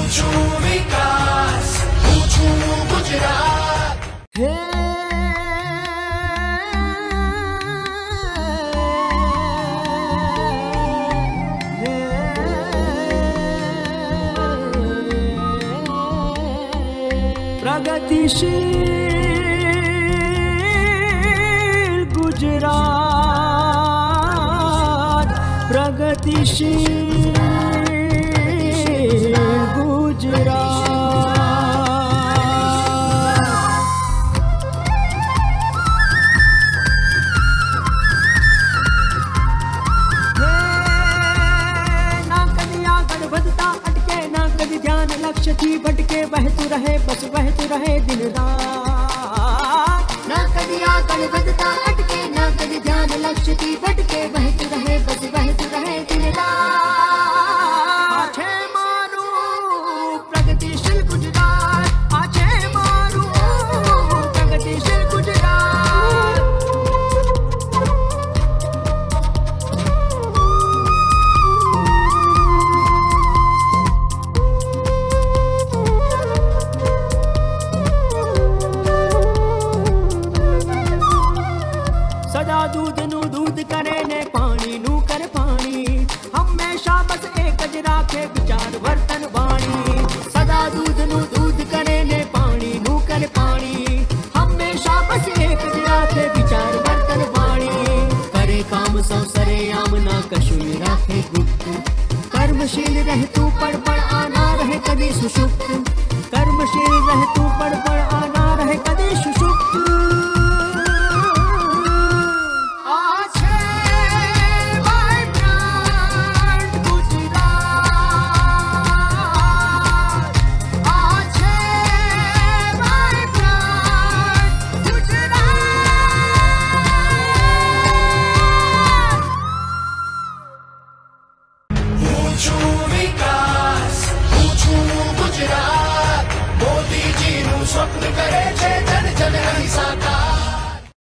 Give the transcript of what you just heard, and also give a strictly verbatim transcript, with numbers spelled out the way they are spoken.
ઊંચું વિકાસ, ઊંચું ગુજરાત. હે પ્રગતિશીલ ગુજરાત, પ્રગતિશીલ ગુજરાત. ના કદી આગળ વધતા અટકે, ના કદી ધ્યાન લક્ષ્યથી ભટકે, વહેતું રહે બસ વહેતું રહે દિન રાત. ના કદી આગળ વધતા અટકે, ના કદી ધ્યાન લક્ષ્યથી ભટકે, વહેતું રહે બસ વહેતું રહે દિન રાત. છે મારું પ્રગતિશીલ ગુજરાત, આ છે મારું પ્રગતિશીલ ગુજરાત. સદા દૂધનું દૂધ કરે ને પાણીનું કરે પાણી, હંમેશા બસ એક જ રાખે વિચાર વર્તન વાણી. સદા દૂધનું દૂધ કરે ને પાણીનું કરે પાણી, હંમેશા બસ એક જ રાખે વિચાર વર્તન વાણી. કરે કામ સૌ સરેઆમ, ના કશું રાખે ગુપ્ત, કર્મશીલ રહેતું પણ પણ આના રહે કદી સુષુપ્ત.